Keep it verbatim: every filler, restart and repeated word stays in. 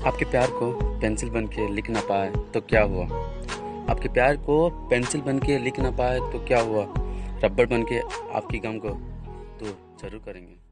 आपके प्यार को पेंसिल बन के लिख ना पाए तो क्या हुआ। आपके प्यार को पेंसिल बन के लिख ना पाए तो क्या हुआ। रबड़ बन के आपकी गम को तो जरूर करेंगे।